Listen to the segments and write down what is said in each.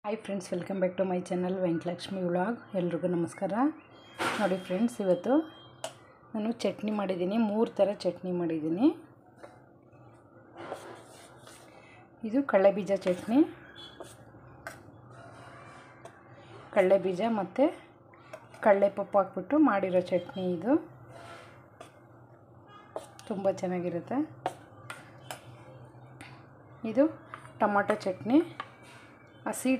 Hi friends, welcome back to my channel Venkatalakshmi vlog. ಎಲ್ರಿಗೂ ನಮಸ್ಕಾರ. ನೋಡಿ ಫ್ರೆಂಡ್ಸ್, ಇವತ್ತು ನಾನು ಚಟ್ನಿ ಮಾಡಿದ್ದೀನಿ. 3 ಥರ ಚಟ್ನಿ ಮಾಡಿದ್ದೀನಿ. ಇದು ಕಡಲೆಬೀಜ ಚಟ್ನಿ, ಕಡಲೆಬೀಜ ಮತ್ತು ಕಡಲೆಪಪ್ಪು ಹಾಕ್ಬಿಟ್ಟು ಮಾಡಿರೋ ಚಟ್ನಿ. ಇದು ತುಂಬ ಚೆನ್ನಾಗಿರುತ್ತೆ. ಇದು ಟೊಮಾಟೊ ಚಟ್ನಿ, ಹಸಿ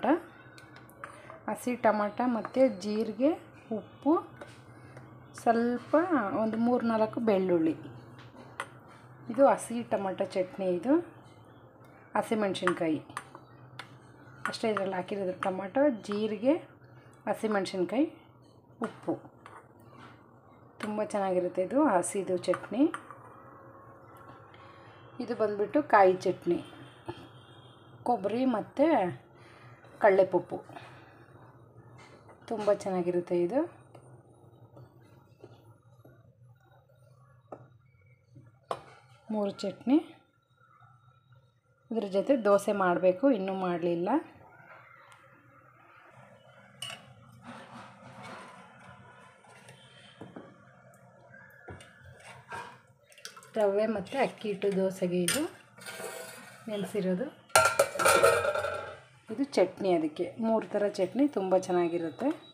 ಟೊಮಾಟೊ ಮತ್ತು ಜೀರಿಗೆ, ಉಪ್ಪು, ಸ್ವಲ್ಪ ಒಂದು 3-4 ಬೆಳ್ಳುಳ್ಳಿ. ಇದು ಹಸಿ ಟೊಮಾಟೊ ಚಟ್ನಿ. ಇದು ಹಸಿಮೆಣ್ಸಿನ್ಕಾಯಿ ಅಷ್ಟೇ ಇದರಲ್ಲಿ ಹಾಕಿರೋದು. ಟೊಮಾಟೊ, ಜೀರಿಗೆ, ಹಸಿಮೆಣ್ಸಿನ್ಕಾಯಿ, ಉಪ್ಪು. ತುಂಬ ಚೆನ್ನಾಗಿರುತ್ತೆ ಇದು ಹಸಿದು ಚಟ್ನಿ. ಇದು ಬಂದುಬಿಟ್ಟು ಕಾಯಿ ಚಟ್ನಿ, ಕೊಬ್ಬರಿ ಮತ್ತು ಕಡಲೆಪಪ್ಪು. ತುಂಬ ಚೆನ್ನಾಗಿರುತ್ತೆ ಇದು. ಮೂರು ಚಟ್ನಿ. ಇದ್ರ ಜೊತೆ ದೋಸೆ ಮಾಡಬೇಕು, ಇನ್ನೂ ಮಾಡಲಿಲ್ಲ. ರವೆ ಮತ್ತು ಅಕ್ಕಿ ಹಿಟ್ಟು ದೋಸೆಗೆ ಇದು ನೆನೆಸಿರೋದು. ಇದು ಚಟ್ನಿ, ಅದಕ್ಕೆ 3 ಥರ ಚಟ್ನಿ ತುಂಬ ಚೆನ್ನಾಗಿರುತ್ತೆ.